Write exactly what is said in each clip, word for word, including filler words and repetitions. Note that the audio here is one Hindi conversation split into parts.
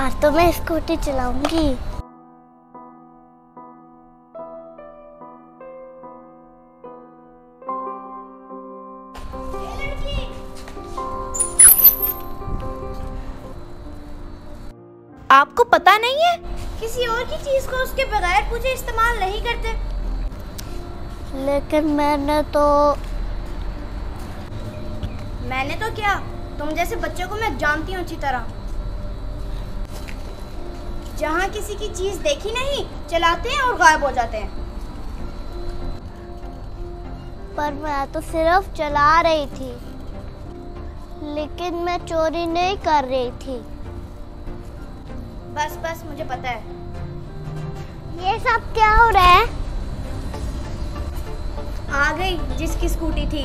आज तो मैं स्कूटी चलाऊंगी। आपको पता नहीं है किसी और की चीज को उसके बगैर पूछे इस्तेमाल नहीं करते। लेकिन मैंने तो मैंने तो क्या, तुम जैसे बच्चों को मैं जानती हूँ अच्छी तरह। जहाँ किसी की चीज देखी नहीं चलाते हैं और गायब हो जाते हैं। पर मैं तो सिर्फ चला रही थी, लेकिन मैं चोरी नहीं कर रही थी। बस बस मुझे पता है। ये सब क्या हो रहा है? आ गई जिसकी स्कूटी थी।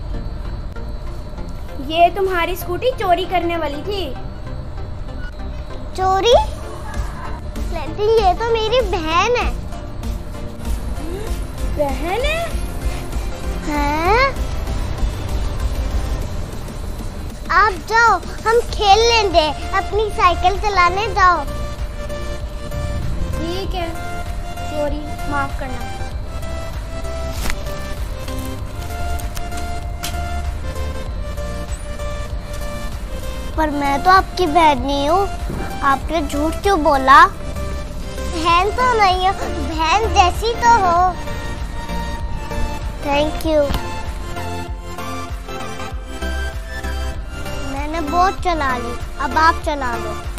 ये तुम्हारी स्कूटी चोरी करने वाली थी। चोरी? लेकिन ये तो मेरी बहन है। बहन है? हाँ? आप जाओ, हम खेल लेंगे। अपनी साइकिल चलाने जाओ। ठीक है, सॉरी, माफ करना। पर मैं तो आपकी बहन नहीं हूँ। आपने झूठ क्यों बोला? बहन तो नहीं हो, बहन जैसी तो हो। Thank you. मैंने बहुत चला ली, अब आप चला लो।